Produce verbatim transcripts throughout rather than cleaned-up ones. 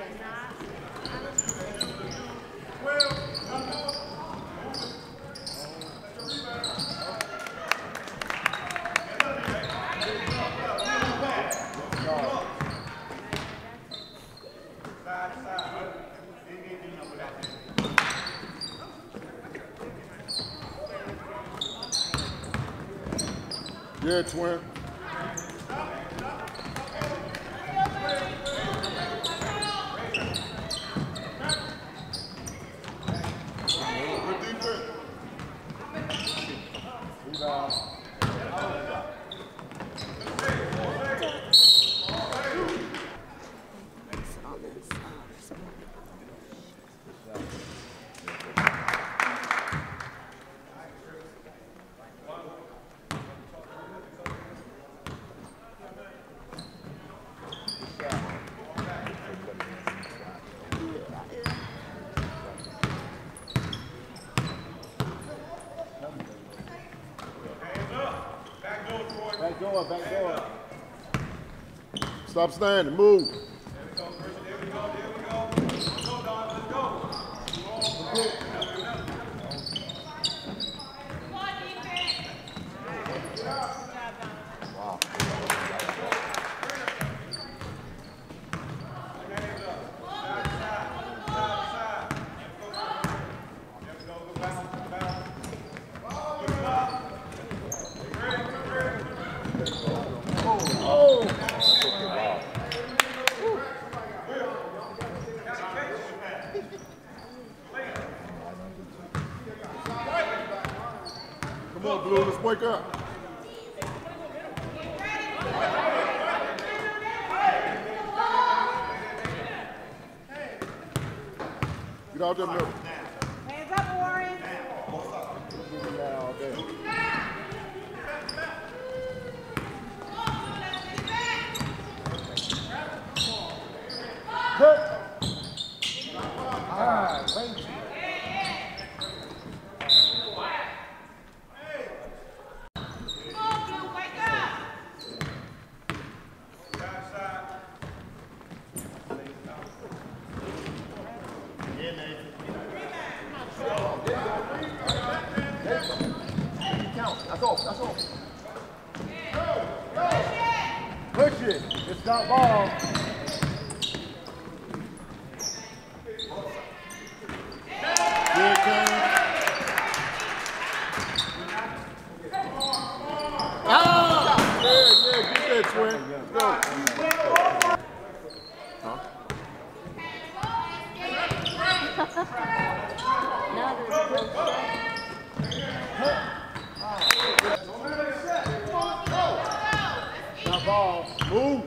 Yeah, twin. Good defense. Rebound. Back door, back door. Stop standing, move. There we go, there we go, there we go. Let's go, Don, let's go. Wow. Come on, Blue, let's wake up. Get out there, middle. Hands up, Warren. Good. All right, thank you. That's all, that's all. Push it. It's not ball. Good game. Ah! Yeah, yeah, get that, twin. Let's go. Huh? Now there's no Not ball. Move.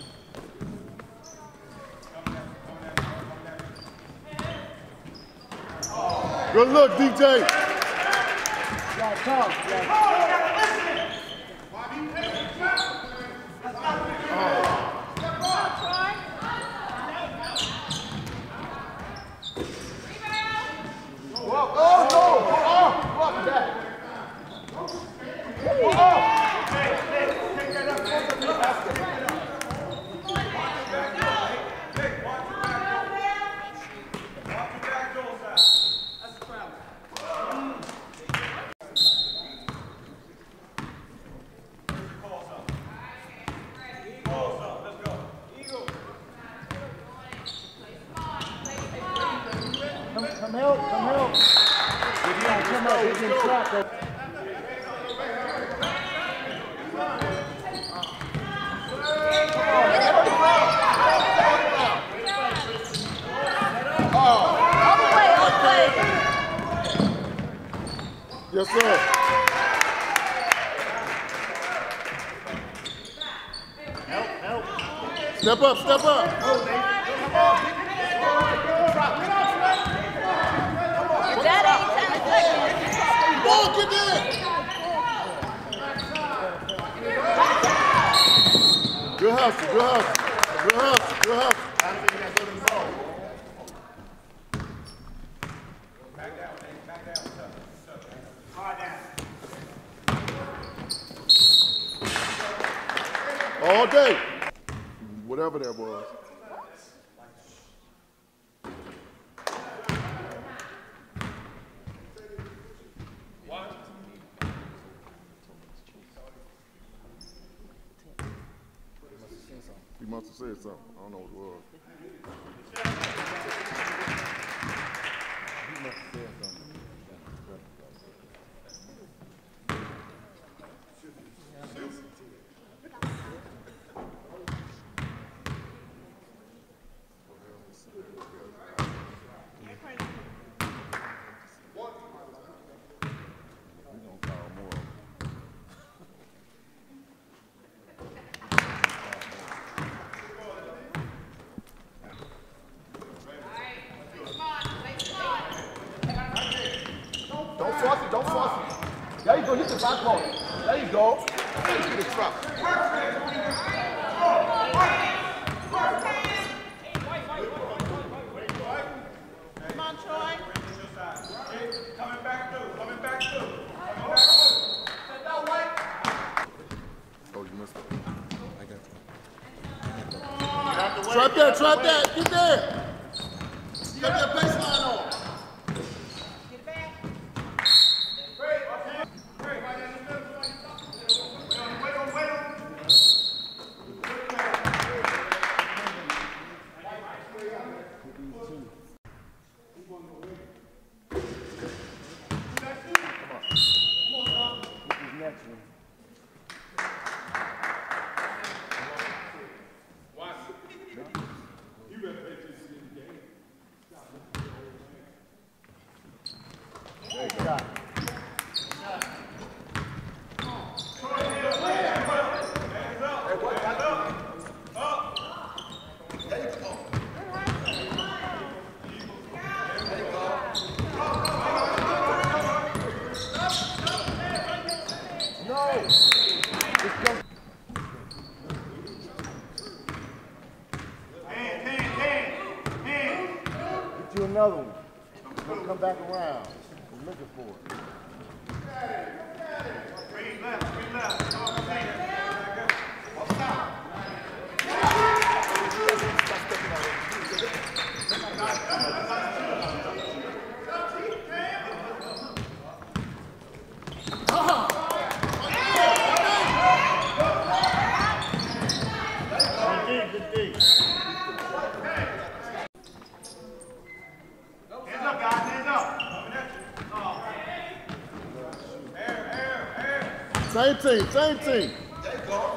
Good look, D J. You gotta talk. You gotta Oh, no. Oh, fuck that. Come, come help, come help. If you gotta come up, you can trap it. Yes, sir. Help, help. Step up, step up. That ain't ten seconds. Walk it in. Good hustle, good hustle. Good hustle, good hustle. Back down, Nate, back down. Hard down. All day. Whatever that was. said something. I don't know what it was. He must have said something. Don't force it, don't force it. There you go, hit the back ball. There you go. There you get the trap. Come on, Troy. Coming back through, coming back through. Oh, you missed it. Trap that, trap that. Get there. You got that baseline on. Get it back. Next one. Get you another one. Don't come back around. I'm looking for it. Green left, green left. Good D, good D. Hands up, guys, hands up. Coming at you. Oh. Air, air, air. Same team, same team. There you go.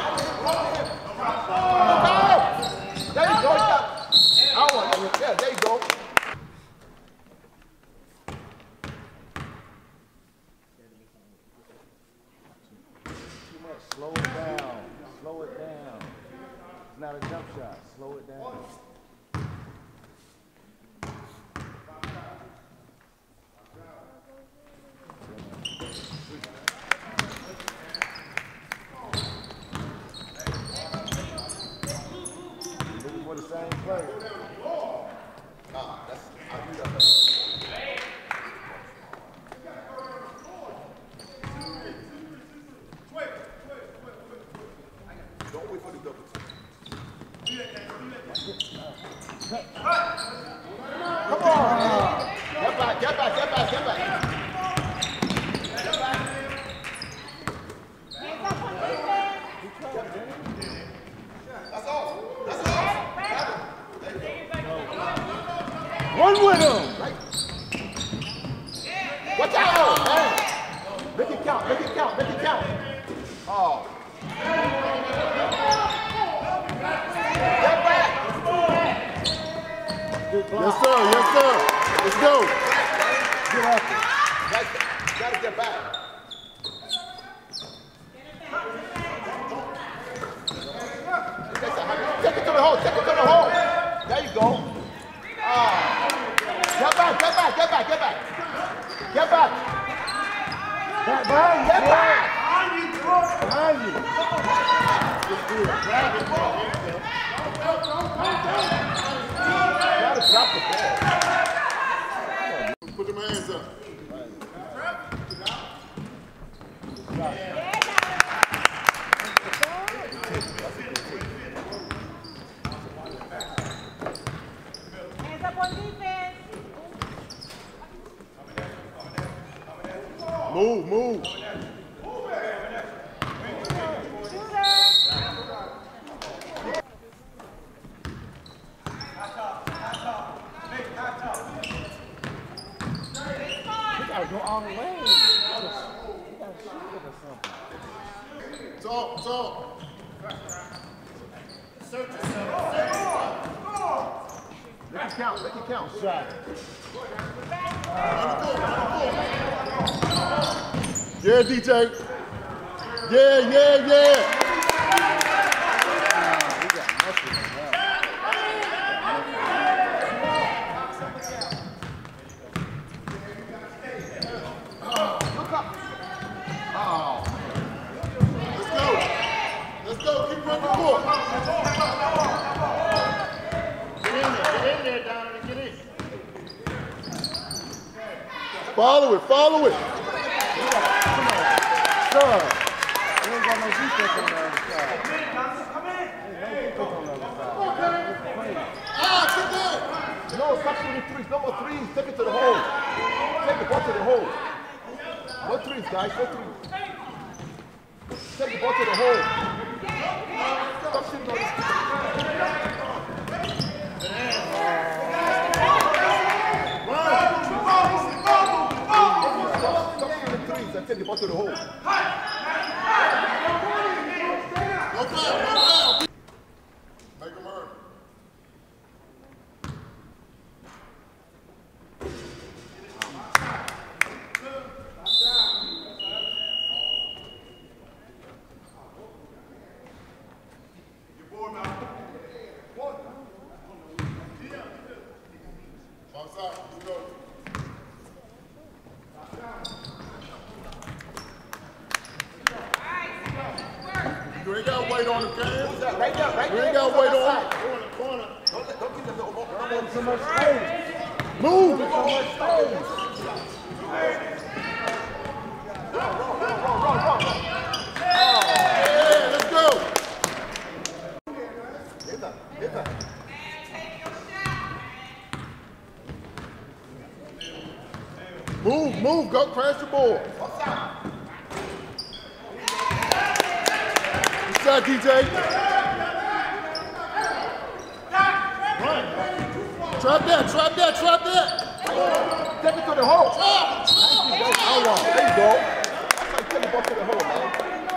There you go. I don't want to. Yeah, there you go. Too much. Slow it down. Slow it down. It's not a jump shot. Slow it down. Looking for the same play. Ah, that's. I do that. Don't wait for the double team. Come on! Get back, get back, get back, get back. Hands up on defense. That's all. That's all. Run with him! Watch out! Man. Make it count, make it count, make it count. Oh. Get back! Yes, sir. Yes, sir. Let's go. Get up. Guys, gotta get back. Take it to the hole, take it to the hole. There you go. Ah. Get back, get back, get back, get back. Get back. Back behind you. Get back. Behind you. Gotta drop the ball. Put them hands up. Hands up on defense. Move, move. Shooter. go all the way. You gotta, you gotta shoot it or something. Talk, talk. Search yourself. Make it count, make it count. Shot. Yeah, D J. Yeah, yeah, yeah. We got nothing in that. Look up. Oh. Let's go. Let's go. Keep running the court. Get in there, get in there, Donovan, get in. Follow it, follow it. Sure. We ain't got no defense on the other side. Come in, Donovan, come in. Ain't no defense on the other side. Ah, keep going. No, stop shooting threes. No more threes. Take it to the hole. Take the ball to the hole. What threes, guys? What threes? Take the ball to the hole. Stop shooting those. Stop shooting threes and take the ball to the hole. No foul, no foul. Make him earn. Box out, let's go. You ain't got to wait on the game. Right there, right You there. ain't got to wait on it. Go in the corner. Don't, let- don't give them no more. Too much space. Move. Too much space. Yeah, let's go. Hit that, hit that. Move, move, go crash the ball. Good shot, D J. Run. Trap that, trap that, trap that. Take it to the hole. I want. There you go. Take the ball to the hole, man.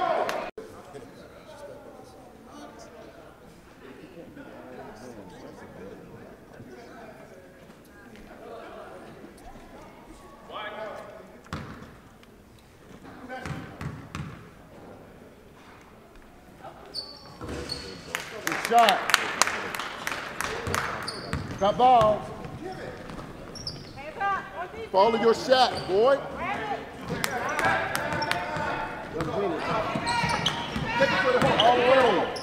Good shot. Got balls. Hands up. On defense. Follow your shot, boy. Grab it. Take it to the hole all the way.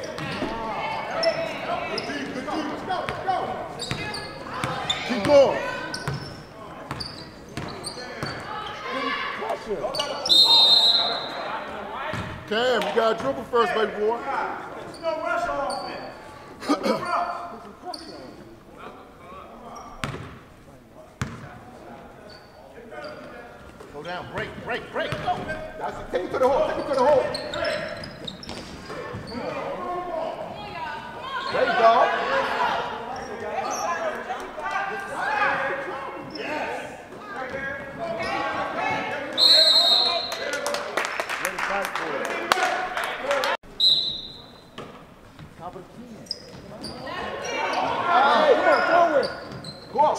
Keep going. Cam, you gotta dribble first, baby boy. There's no rush on offense. No rush. Go down, break, break, break. Go. That's it. Take it to the hole. Take it to the hole. There you go. Ready to fight for it. Top of the key. Hey, come on, forward. Go up.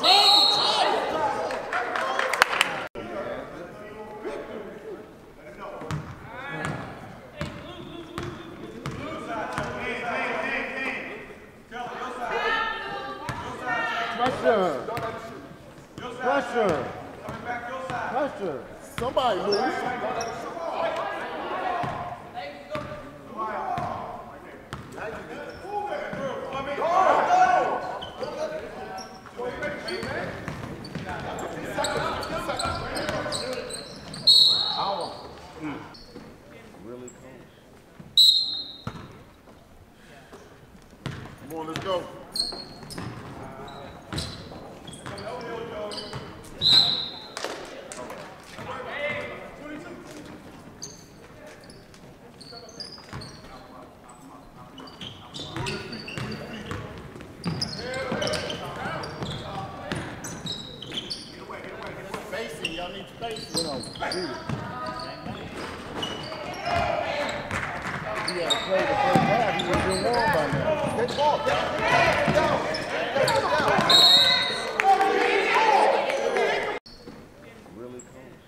Pressure. Pressure. Pressure. Somebody move. Really close. Come on, let's go. He had played the first half, he would have been warm by now. Get the ball. Get it down. Get it down. Really close.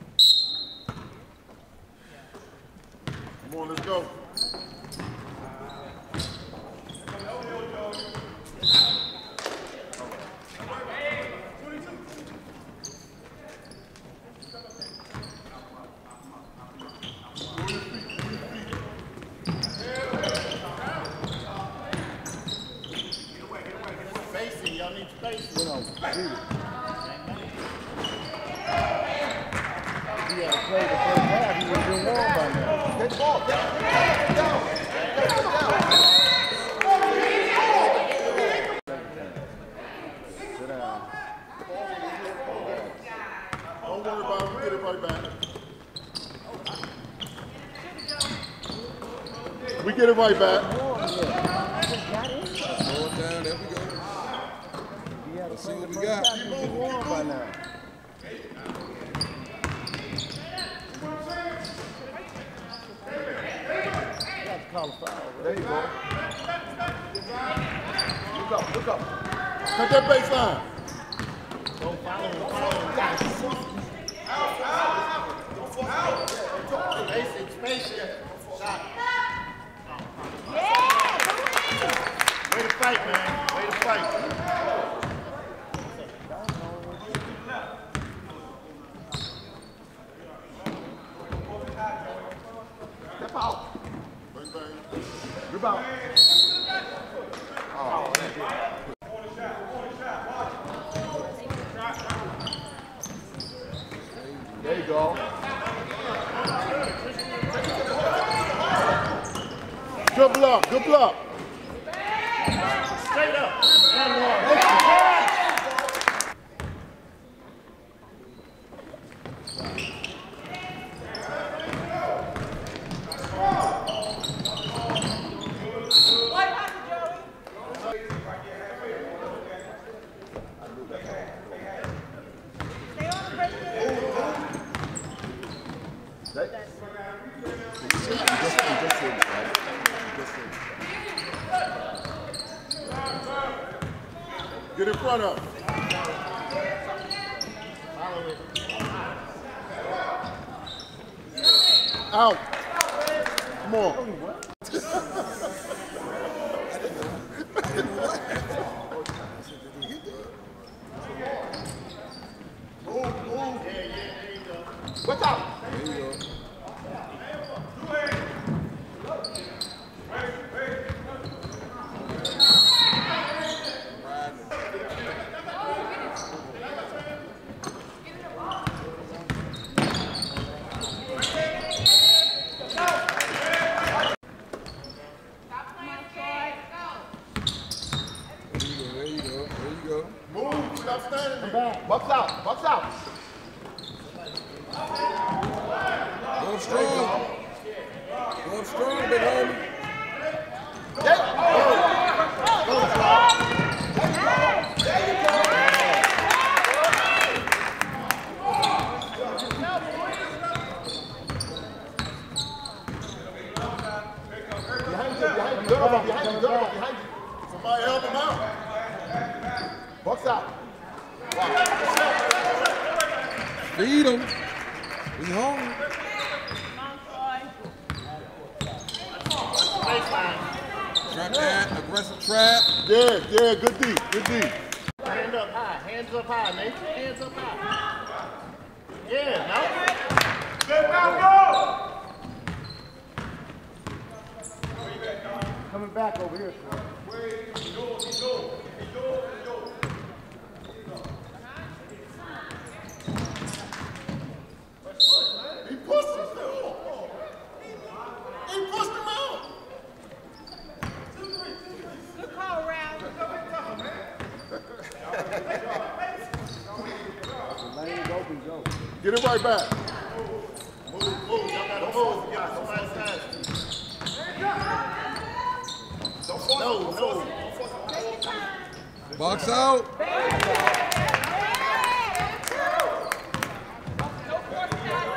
Come on, let's go. Spacing, y'all need spacing. You know, shoot it. He had played the first half, he would have been warm by now. Get the ball. Get it down. Get it down. Sit down. Don't worry about it, we get it right back. We get it right back. Slow it down, there we go. He had Let's see played what the we first got. half, he would be warm by now. That's called a foul, There you go. Look up. Look up. Cut that baseline. Spacing, spacing. Shot. Way to fight, man. Way to fight. Step out. Bang, bang. Rebound. There you go. Good block, good block. Straight up. What happened, Joey? Stay on the break. That, you just, you just said it, right? You just said it. Get in front of him. Out. Come on. Watch out. There you go. There you go. There you go. Move. Stop standing there. Box out. Box out. Go up strong. Go up strong, big homie. Behind you. Behind you. Donovan, behind you. Donovan, behind you. Somebody help him out. Box out. Feed him. He's hungry. Trap that. Aggressive trap. Yeah, yeah, good D, good D. Hand up high. Hands up high, Nate. Hands up high. Yeah, no. Step out, go! Coming back over here, Troy. He pushed him. He pushed him out. Good call, Ralph. The lane's open, Joe. Get it right back. Move, move. Y'all gotta move to get somebody's side. No, no. Box out.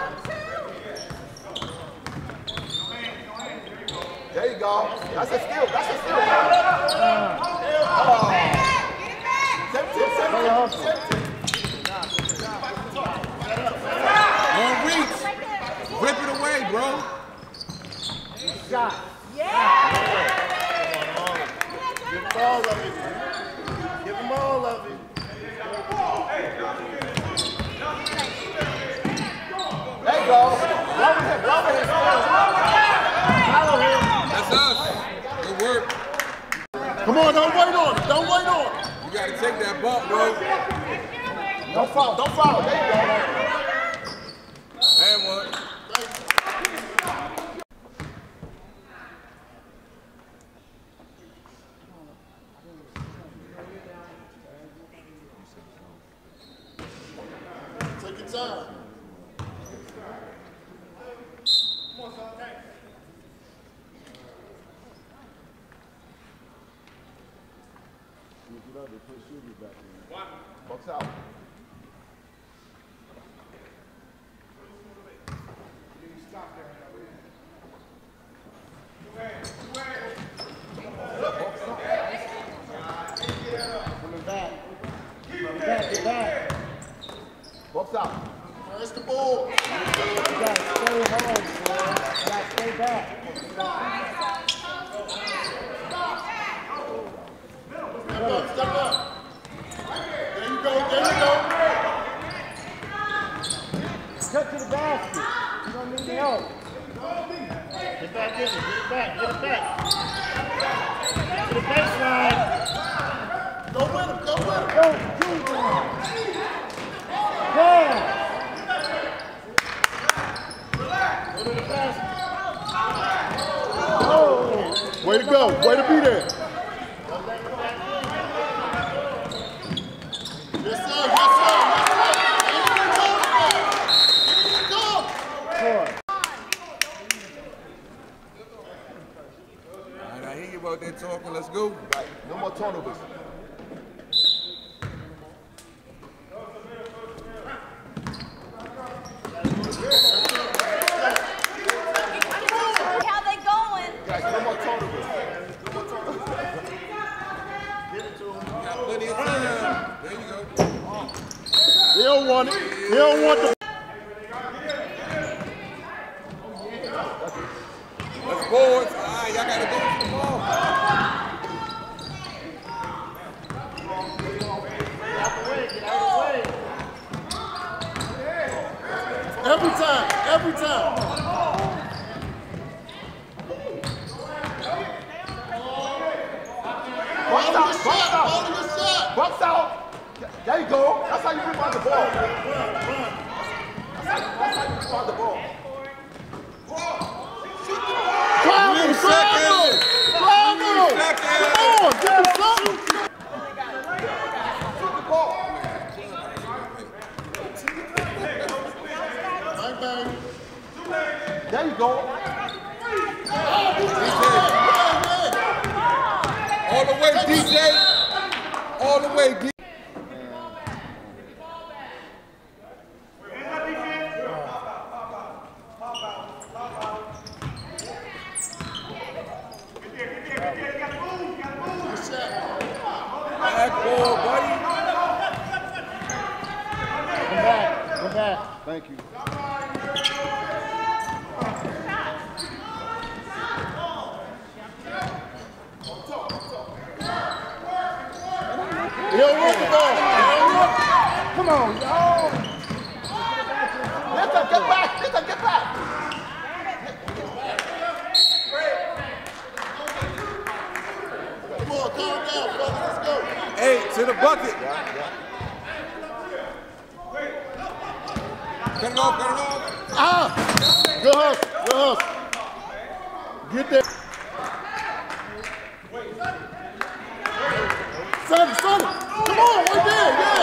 That's a steal. That's a steal. Oh. seventeen, seventeen, Don't reach. Rip it away, bro. Shot. Give them all of it. Give them all of it. There you go. Blow him, blow him. Follow him. That's us. Good work. Come on, don't wait on it. Don't wait on it. You got to take that ball, bro. Don't foul, don't foul. There you go. And one. Take your time. Box out. Coming back. Coming back, get back. Box out. Press the ball. You gotta stay home, boy. You gotta stay back. Step up, step up. There you go, there you go. Cut to the basket. You don't need the help. Get back in it, get it back, get it back. To the baseline. Go with him, go with him. Go, do that. Damn. Go to the basket. Oh. Way to go. Way to be there. Yes, sir, yes, sir, yes, sir. Go. Boy. All right, I hear you about that talking. Let's go. Right. No more turnovers. How they going? Guys, no more turnovers. Got plenty of time. There you go. He don't want it. He don't want the. Let's boards. All right, y'all got to go to the ball. Every time, every time. Box Follow out. your Box shot, out. follow your shot. Box out. There you go. That's how you rebound the ball. That's how, that's how you rebound the ball. Travel, Three travel, seconds. travel. seconds. Come on, give me something. Shoot the ball. Bang, bang. There you go. All the way, D J. All the way, D J. Back ball, buddy. Come back. Come back. Thank you. He don't want the ball. He don't want it. Come on, yo. Listen, get back. Listen, get back. Come on, calm down, brother. Let's go. Hey, to the bucket. Cut it off, cut it off. Ah! Good hustle, good hustle. Get there. Sonny, Sonny. Come on, right there, yeah.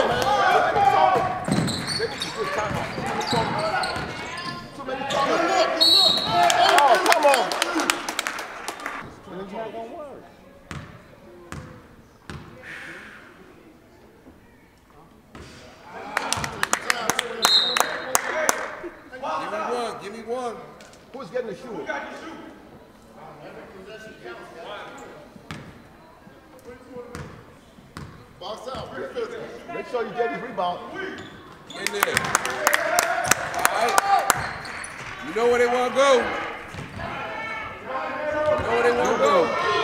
Too many Good turnovers. look, good look. Oh, come on. It's not gonna work. Give me one, give me one. Who's getting the shooter? Every possession counts, guys. Box out. Very physical. Make sure you get his rebound. In there. All right. You know where they want to go. You know where they want to go.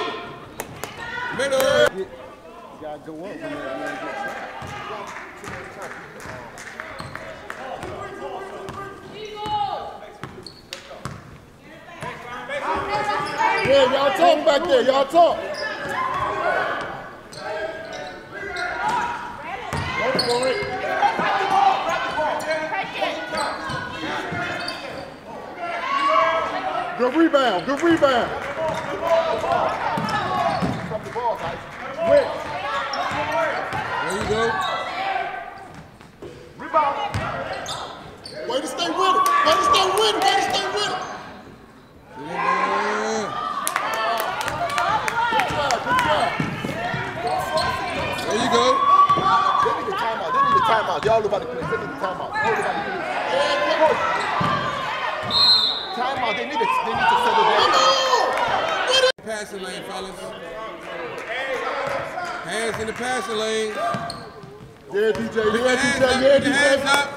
Middle. You gotta go up when they get shot. Yeah, y'all talk back there. Y'all talk. Go for it. Good rebound. Good rebound. From the ball, guys. Win. There you go. Rebound. Way to stay with it. Way to stay with it. Way to stay with it. Yeah. Good job. Good job. There you go. They need a timeout. They need a timeout. Y'all about to play. They need a timeout. Everybody need a timeout. They need to. They need to settle down. Passing lane, fellas. Hands in the passing lane. Yeah, D J. Put your Yeah, hands D J. up. Yeah, Put your D hands J. up.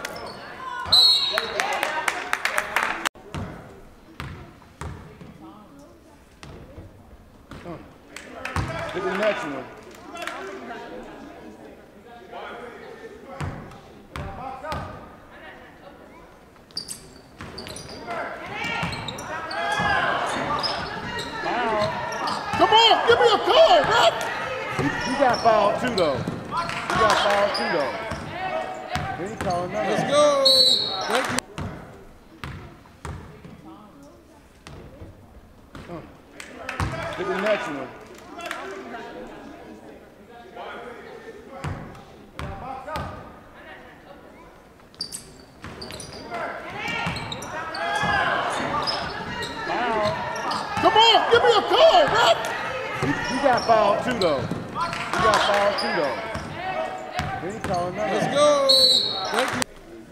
Hit the next one. Come on, give me a call, man. He, he got fouled too, though. He got fouled too, though. Then he called another. Let's go. Thank you. Hit the next one. Come on, give me a call, man. He, he got fouled too, though. He got fouled too, though. Then he called another. Let's go. Thank you.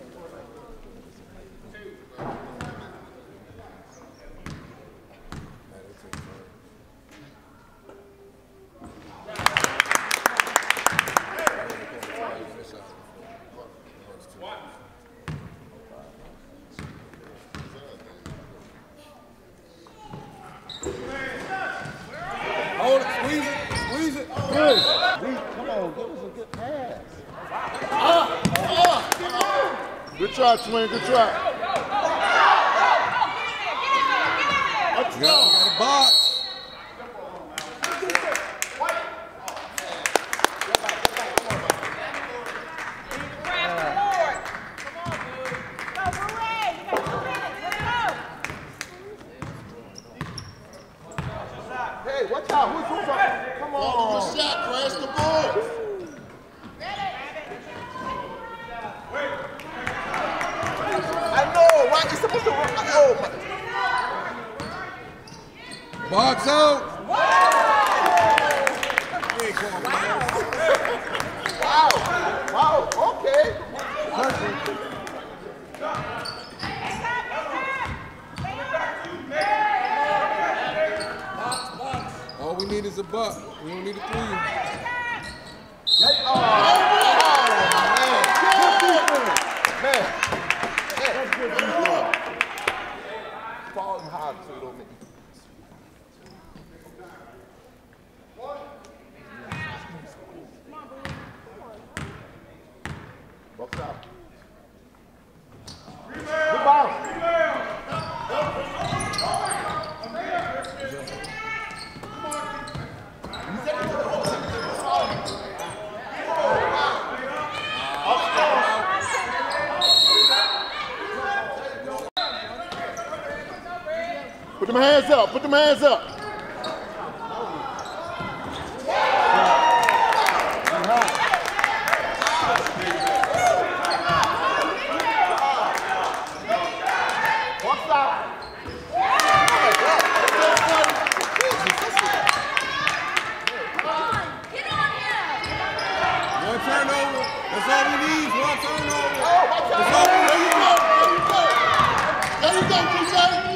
Hold it, squeeze it, squeeze it. Good. We, come on, give us a good pass. Good try, Twin. Good try. Let's You got, you go. got a box. Hey, watch out. Who's who's up? Come on. Good shot, crash the board. I know, right? You're supposed to run. Oh, my. Box out. Hey, come on, man. Wow. Wow. Okay. All we need is a buck. We don't need a three. Oh, man. That's good defense. Falling hard so it don't make box out. Good ball. Put them hands up. Put them hands up. What's up? One turnover. That's all we need. One turnover. Oh, watch out. That's all we There you need. go. There you go. There you go, D J.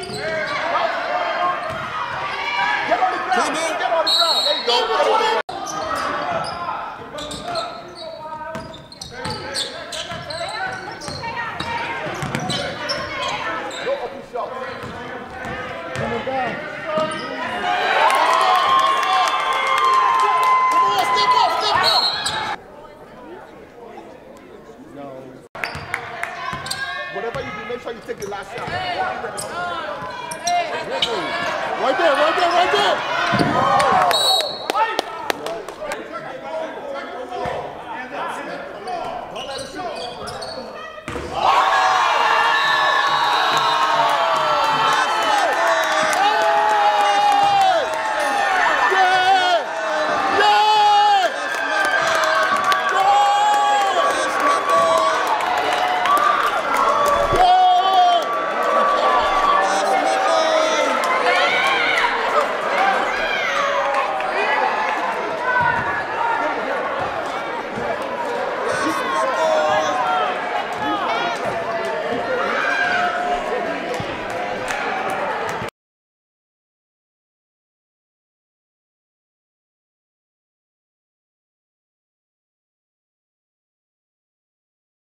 Get on the ground. Come on. Get on the ground. There you go. Get on the ground. make sure you take the last shot. Right there, right there, right there.